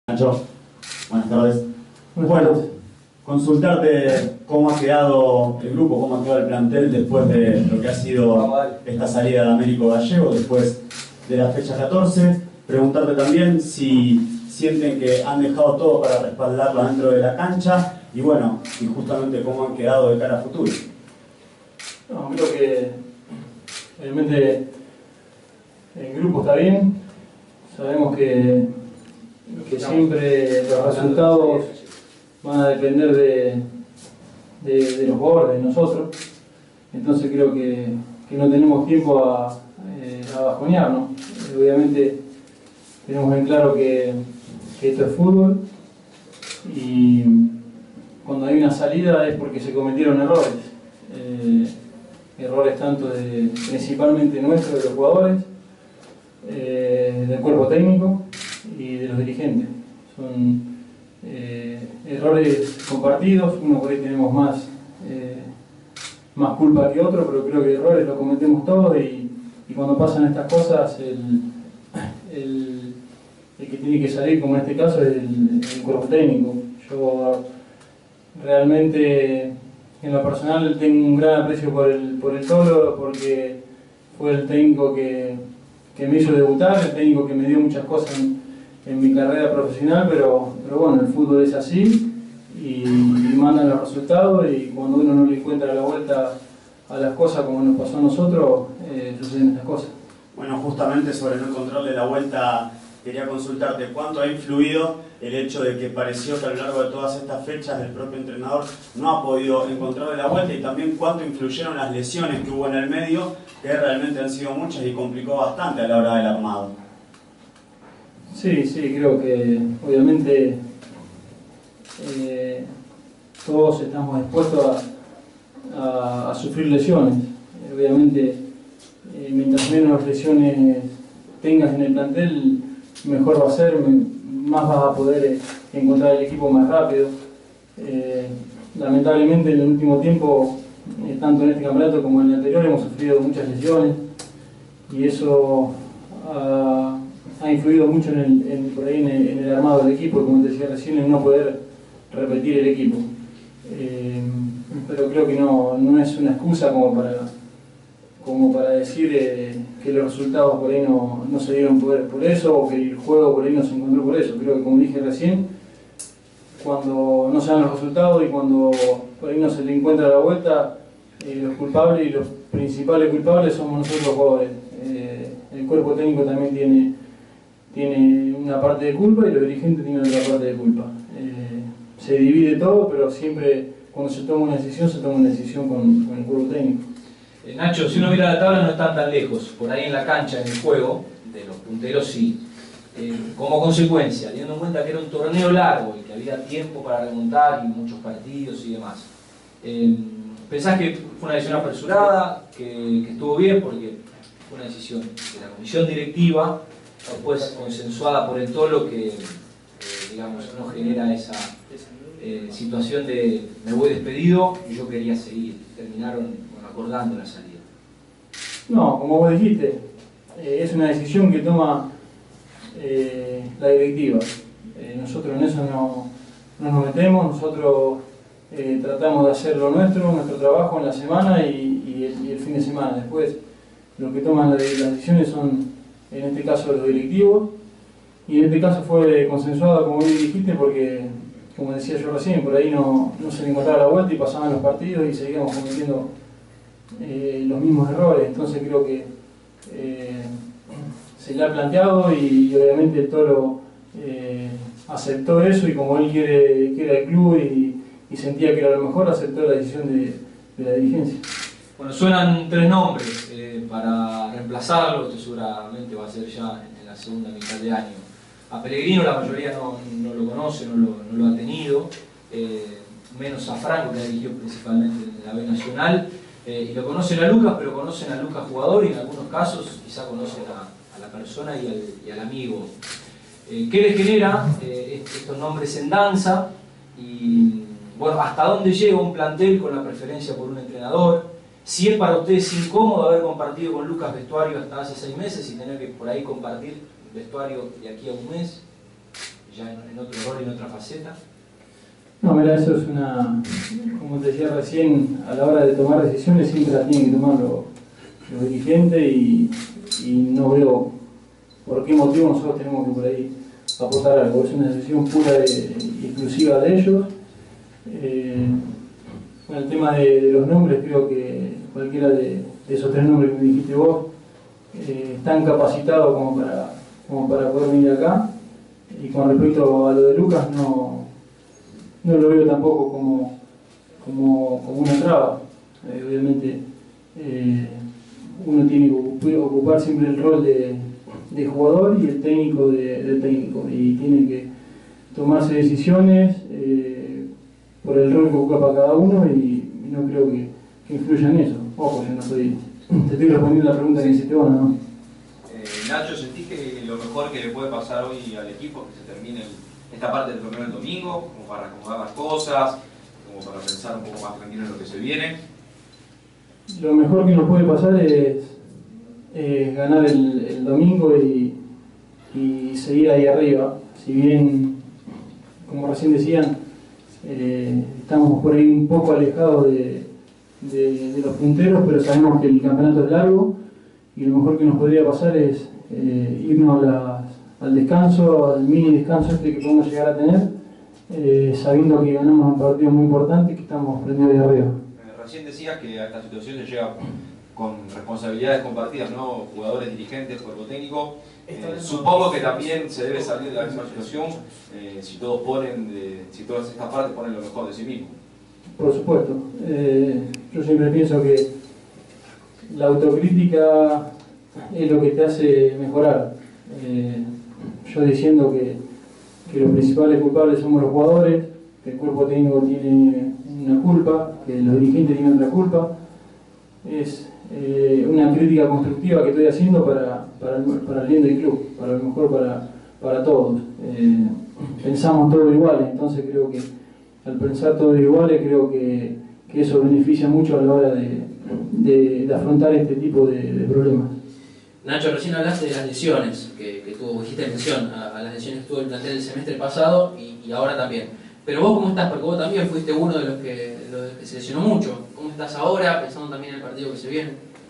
Nacho, buenas tardes. Buenas tardes. Consultarte cómo ha quedado el grupo, cómo ha quedado el plantel después de lo que ha sido esta salida de Américo Gallego, después de la fecha 14. Preguntarte también si sienten que han dejado todo para respaldarlo dentro de la cancha y bueno, y justamente cómo han quedado de cara a futuro. No, creo que realmente el grupo está bien. Sabemos que siempre los resultados van a depender de los jugadores, de nosotros. Entonces creo que no tenemos tiempo a bajonearnos. Obviamente tenemos en claro que esto es fútbol y cuando hay una salida es porque se cometieron errores. Errores tanto principalmente nuestros, de los jugadores, del cuerpo técnico y de los dirigentes. Son errores compartidos, uno por ahí tenemos más culpa que otro, pero creo que errores los cometemos todos y cuando pasan estas cosas el que tiene que salir, como en este caso, es el cuerpo técnico. Yo realmente en lo personal tengo un gran aprecio por el Tolo, porque fue el técnico que me hizo debutar, el técnico que me dio muchas cosas en mi carrera profesional, pero bueno, el fútbol es así y mandan los resultados y cuando uno no le encuentra la vuelta a las cosas como nos pasó a nosotros, suceden estas cosas. Bueno, justamente sobre no encontrarle la vuelta, quería consultarte cuánto ha influido el hecho de que pareció que a lo largo de todas estas fechas el propio entrenador no ha podido encontrarle la vuelta y también cuánto influyeron las lesiones que hubo en el medio, que realmente han sido muchas y complicó bastante a la hora del armado. Sí, creo que obviamente todos estamos dispuestos a sufrir lesiones. Obviamente mientras menos lesiones tengas en el plantel, mejor va a ser, más vas a poder encontrar el equipo más rápido. Lamentablemente en el último tiempo, tanto en este campeonato como en el anterior, hemos sufrido muchas lesiones y eso ha influido mucho por ahí en el armado del equipo, como te decía recién, en no poder repetir el equipo. Pero creo que no es una excusa como para decir que los resultados por ahí no se dieron por eso o que el juego por ahí no se encontró por eso. Creo que, como dije recién, cuando no se dan los resultados y cuando por ahí no se le encuentra la vuelta, los culpables y los principales culpables somos nosotros los jugadores. El cuerpo técnico también tiene una parte de culpa y los dirigentes tienen otra parte de culpa. Se divide todo, pero siempre cuando se toma una decisión con el cuerpo técnico. Nacho, si uno mira la tabla no están tan lejos, por ahí en la cancha, en el juego, de los punteros sí. Como consecuencia, teniendo en cuenta que era un torneo largo y que había tiempo para remontar y muchos partidos y demás, ¿pensás que fue una decisión apresurada, que estuvo bien porque fue una decisión de la comisión directiva, después consensuada por el Tolo, que digamos, no genera esa situación de me voy despedido y yo quería seguir? Terminaron acordando la salida. No, como vos dijiste, es una decisión que toma la directiva. Nosotros en eso no nos metemos, nosotros tratamos de hacer lo nuestro trabajo en la semana y el fin de semana. Después, lo que toman las decisiones son, en este caso, los directivos, y en este caso fue consensuado, como bien dijiste, porque, como decía yo recién, por ahí no se le encontraba la vuelta y pasaban los partidos y seguíamos cometiendo los mismos errores. Entonces creo que se le ha planteado y obviamente el Toro aceptó eso y como él quiere el club y sentía que era lo mejor, aceptó la decisión de la dirigencia. Bueno, suenan tres nombres para reemplazarlo, esto seguramente va a ser ya en la segunda mitad de año. A Pellegrino la mayoría no lo conoce, no lo ha tenido, menos a Franco, que dirigió principalmente en la B Nacional. Y lo conocen a Lucas, pero conocen a Lucas jugador y en algunos casos quizá conocen a la persona y al amigo. ¿Qué les genera estos nombres en danza? Y bueno, ¿hasta dónde llega un plantel con la preferencia por un entrenador? Si es para ustedes incómodo haber compartido con Lucas vestuario hasta hace 6 meses y tener que por ahí compartir vestuario de aquí a un mes, ya en otro rol, en otra faceta? No, mira, eso es una, como te decía recién, a la hora de tomar decisiones siempre las tienen que tomar los dirigentes y no veo por qué motivo nosotros tenemos que por ahí aportar algo. Es una decisión pura y exclusiva de ellos. Bueno, el tema de los nombres, creo que cualquiera de esos tres nombres que me dijiste vos están capacitados como para poder venir acá. Y con respecto a lo de Lucas, no lo veo tampoco como una traba. Obviamente uno tiene que ocupar siempre el rol de jugador y el técnico del técnico, y tiene que tomarse decisiones por el rol que ocupa cada uno, y no creo que influya en eso. Ojo, yo no te estoy respondiendo la pregunta que hiciste vos, ¿no? Nacho, ¿sentís que lo mejor que le puede pasar hoy al equipo es que se termine esta parte del torneo el domingo, como para acomodar las cosas, como para pensar un poco más tranquilo en lo que se viene? Lo mejor que nos puede pasar es ganar el domingo y seguir ahí arriba. Si bien, como recién decían, estamos por ahí un poco alejados de los punteros, pero sabemos que el campeonato es largo y lo mejor que nos podría pasar es irnos al descanso, al mini descanso que podemos llegar a tener, sabiendo que ganamos un partido muy importante y que estamos prendidos de arriba. Recién decías que a esta situación se llega con responsabilidades compartidas, ¿no? Jugadores, dirigentes, cuerpo técnico. Supongo que también se debe salir de la misma situación si todas estas partes ponen lo mejor de sí mismos. Por supuesto. Yo siempre pienso que la autocrítica es lo que te hace mejorar. Yo diciendo que los principales culpables somos los jugadores, que el cuerpo técnico tiene una culpa, que los dirigentes tienen otra culpa, es una crítica constructiva que estoy haciendo para el bien del club, para lo mejor para todos. Pensamos todos iguales, entonces creo que al pensar todos iguales, creo que eso beneficia mucho a la hora de afrontar este tipo de problemas. Nacho, recién hablaste de las lesiones que tuvo, dijiste mención a las lesiones que tuvo el plantel el semestre pasado y ahora también. Pero vos, ¿cómo estás? Porque vos también fuiste uno de los que se lesionó mucho. ¿Cómo estás ahora, pensando también en el partido que se viene?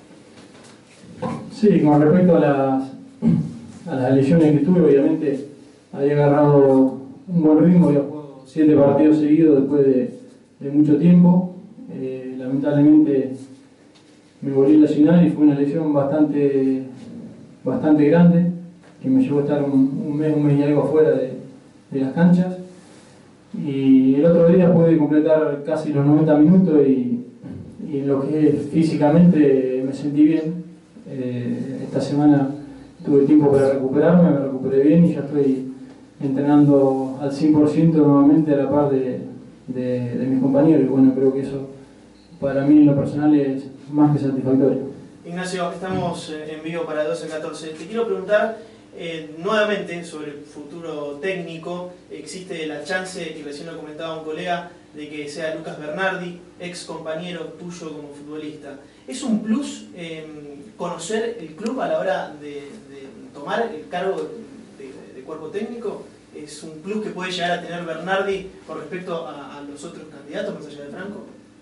Sí, con respecto a las lesiones que tuve, obviamente había agarrado un buen ritmo, había jugado 7 partidos seguidos después de mucho tiempo. Lamentablemente me volví a lesionar y fue una lesión bastante grande, que me llevó a estar un mes y algo afuera de las canchas. Y el otro día pude completar casi los 90 minutos y lo que es físicamente me sentí bien. Esta semana tuve tiempo para recuperarme, me recuperé bien y ya estoy entrenando al 100% nuevamente a la par de mis compañeros. Y bueno, creo que eso para mí en lo personal es más que satisfactorio. Ignacio, estamos en vivo para 12-14. Te quiero preguntar nuevamente sobre el futuro técnico. Existe la chance, y recién lo comentaba un colega, de que sea Lucas Bernardi, ex compañero tuyo como futbolista. ¿Es un plus conocer el club a la hora de tomar el cargo de cuerpo técnico? ¿Es un plus que puede llegar a tener Bernardi con respecto a los otros candidatos, más allá de Franco?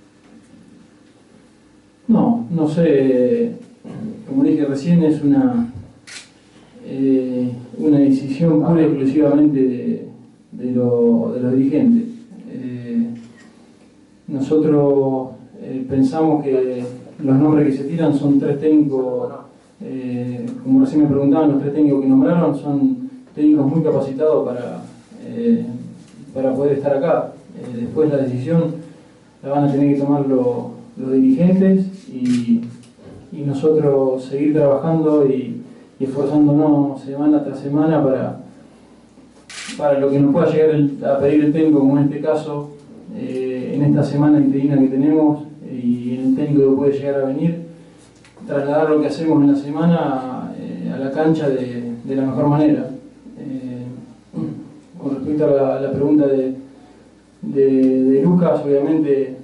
No sé, como dije recién, es una decisión pura y exclusivamente de los dirigentes. Nosotros pensamos que los nombres que se tiran son 3 técnicos, como recién me preguntaban, los 3 técnicos que nombraron son técnicos muy capacitados para poder estar acá. Después la decisión la van a tener que tomar los dirigentes y nosotros seguir trabajando y esforzándonos semana tras semana para lo que nos pueda llegar a pedir el técnico, como en este caso, en esta semana interina que tenemos, y el técnico que puede llegar a venir, trasladar lo que hacemos en la semana a la cancha de la mejor manera. Con respecto a la pregunta de Lucas, obviamente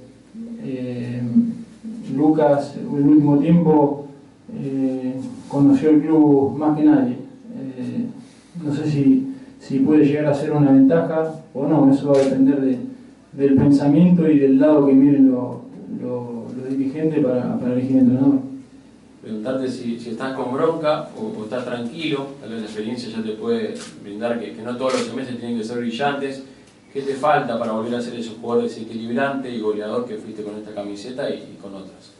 Lucas en el último tiempo conoció el club más que nadie. No sé si si puede llegar a ser una ventaja o no. Eso va a depender del pensamiento y del lado que miren los dirigentes para elegir entrenador. Preguntarte si estás con bronca o estás tranquilo, tal vez la experiencia ya te puede brindar que no todos los semestres tienen que ser brillantes. ¿Qué te falta para volver a ser ese jugador desequilibrante y goleador que fuiste con esta camiseta y con otras?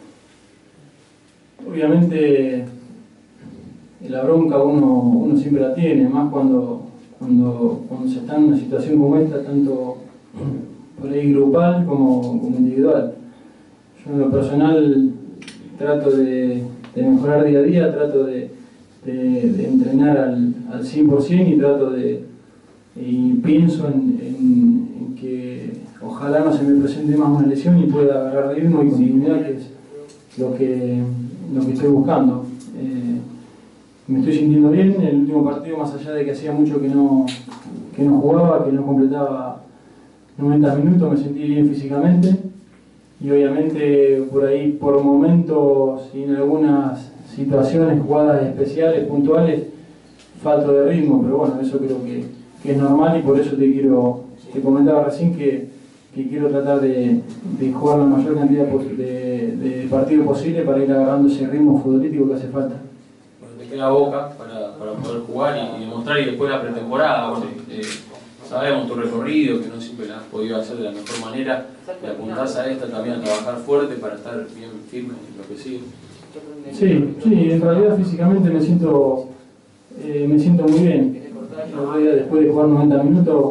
Obviamente la bronca uno siempre la tiene, más cuando se está en una situación como esta, tanto por ahí grupal como individual. Yo en lo personal trato de mejorar día a día, trato de entrenar al 100% y pienso en que ojalá no se me presente más una lesión y pueda agarrar ritmo y continuidad, que es lo que estoy buscando. Me estoy sintiendo bien en el último partido, más allá de que hacía mucho que no jugaba, que no completaba 90 minutos, me sentí bien físicamente. Y obviamente por ahí, por momentos y en algunas situaciones, jugadas especiales, puntuales, falto de ritmo, pero bueno, eso creo que es normal y por eso te comentaba recién que quiero tratar de jugar la mayor cantidad de partidos posible para ir agarrando ese ritmo futbolístico que hace falta. Bueno, te queda Boca para poder jugar y demostrar, y después la pretemporada. Bueno, sabemos tu recorrido, que no siempre la has podido hacer de la mejor manera, y apuntás a esta también a trabajar fuerte para estar bien firme en lo que sigue. Sí, en realidad físicamente me siento muy bien. En realidad, después de jugar 90 minutos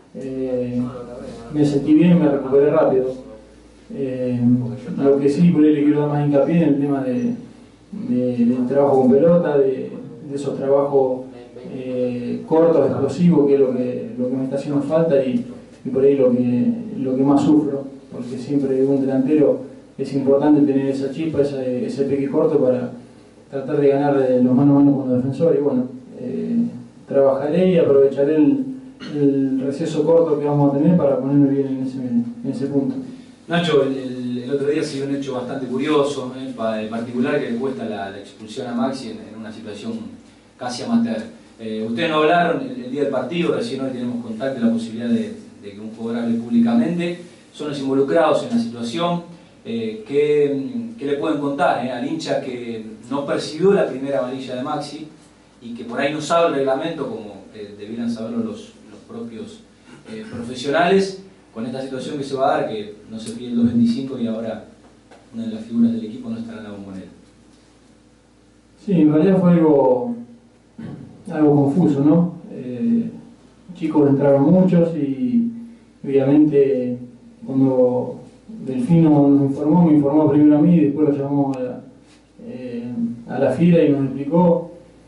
me sentí bien, me recuperé rápido. Lo que sí, por ahí le quiero dar más hincapié en el tema del trabajo con pelota, de esos trabajos cortos, explosivos, que es lo que me está haciendo falta y por ahí lo que más sufro, porque siempre un delantero es importante tener esa chispa, ese peque corto para tratar de ganar los mano a mano con los defensores. Y bueno, trabajaré y aprovecharé el receso corto que vamos a tener para ponerme bien en ese punto. Nacho, el otro día se dio un hecho bastante curioso, en particular, que le cuesta la expulsión a Maxi en una situación casi amateur. Ustedes no hablaron el día del partido, recién hoy tenemos contacto y la posibilidad de que un jugador hable públicamente. Son los involucrados en la situación. ¿Qué le pueden contar al hincha que no percibió la primera amarilla de Maxi y que por ahí no sabe el reglamento como debieran saberlo los propios profesionales, con esta situación que se va a dar, que no se pide el 2.25 y ahora una de las figuras del equipo no estará en la bombonera? Sí, en realidad fue algo confuso, ¿no? Chicos entraron muchos y obviamente cuando Delfino nos informó, me informó primero a mí y después lo llamó a la FIRA y nos explicó.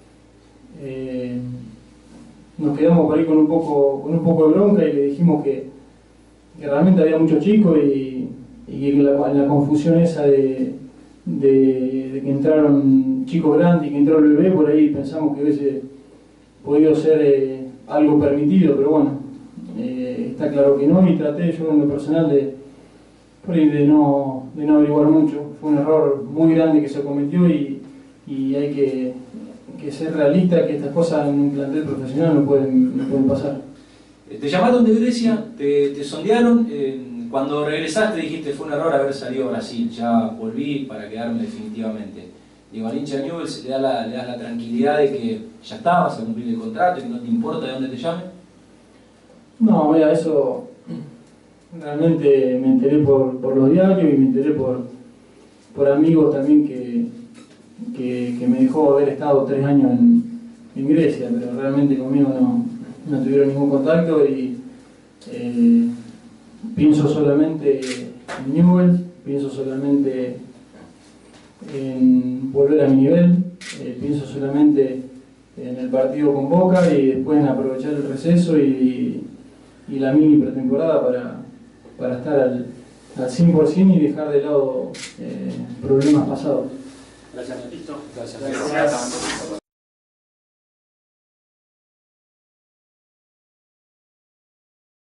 Nos quedamos por ahí con un poco de bronca y le dijimos que realmente había muchos chicos y que en la confusión esa de que entraron chicos grandes y que entró el bebé, por ahí pensamos que hubiese podido ser algo permitido, pero bueno, está claro que no, y traté yo en lo personal de no averiguar mucho. Fue un error muy grande que se cometió y hay que ser realista, que estas cosas en un plantel profesional no pueden pasar. Te llamaron de Grecia, te sondearon, cuando regresaste dijiste fue un error haber salido a Brasil, ya volví para quedarme definitivamente. Digo, al hincha de Newell's le das la tranquilidad de que ya está, vas a cumplir el contrato y no te importa de dónde te llamen. No, mira, eso realmente me enteré por los diarios y me enteré por amigos también que me dejó haber estado 3 años en Grecia, pero realmente conmigo no tuvieron ningún contacto y pienso solamente en Newell's, pienso solamente en volver a mi nivel, pienso solamente en el partido con Boca y después en aprovechar el receso y la mini pretemporada para estar al 100% y dejar de lado problemas pasados. Gracias, Netito. Gracias.